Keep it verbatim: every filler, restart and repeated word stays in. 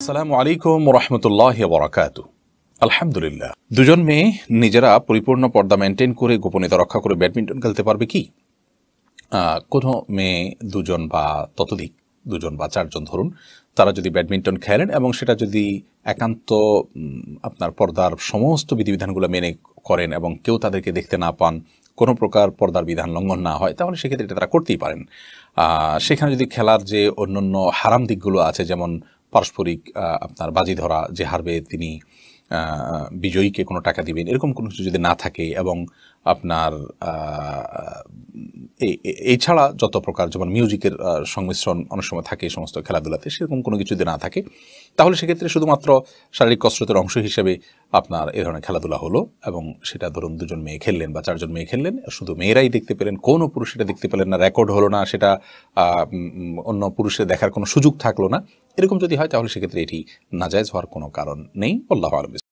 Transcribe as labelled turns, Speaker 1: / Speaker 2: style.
Speaker 1: আসসালামু আলাইকুম রহমতুল্লাহ বরাকাতু। আলহামদুলিল্লাহ, দুজন মেয়ে নিজেরা পরিপূর্ণ পর্দা মেনটেন করে গোপনীয়তা রক্ষা করে ব্যাডমিন্টন খেলতে পারবে কি? কোনো মেয়ে দুজন বা ততোধিক, দুজন বা চারজন ধরুন, তারা যদি ব্যাডমিন্টন খেলেন এবং সেটা যদি একান্ত আপনার পর্দার সমস্ত বিধিবিধানগুলো মেনে করেন এবং কেউ তাদেরকে দেখতে না পান, কোনো প্রকার পর্দার বিধান লঙ্ঘন না হয়, তাহলে সেক্ষেত্রে এটা তারা করতেই পারেন। সেখানে যদি খেলার যে অন্যান্য হারাম দিকগুলো আছে, যেমন পারস্পরিক আপনার বাজি ধরা, যে হারবে তিনি বিজয়ীকে কোনো টাকা দিবেন, এরকম কোনো কিছু যদি না থাকে এবং আপনার এই ছাড়া যত প্রকার যেমন মিউজিকের সংমিশ্রণ অনেক সময় থাকে এই সমস্ত খেলাধুলাতে, সেরকম কোনো কিছু যদি না থাকে, তাহলে সেক্ষেত্রে শুধুমাত্র শারীরিক কসরতের অংশ হিসেবে আপনার এ ধরনের খেলাধুলা হলো এবং সেটা ধরুন দুজন মেয়ে খেললেন বা চারজন মেয়ে খেললেন, শুধু মেয়েরাই দেখতে পেলেন, কোনো পুরুষ সেটা দেখতে পেলেন না, রেকর্ড হলো না, সেটা অন্য পুরুষের দেখার কোনো সুযোগ থাকলো না, এরকম যদি হয় তাহলে সেক্ষেত্রে এটি নাজায়েজ হওয়ার কোনো কারণ নেই। আল্লাহু আ'লাম।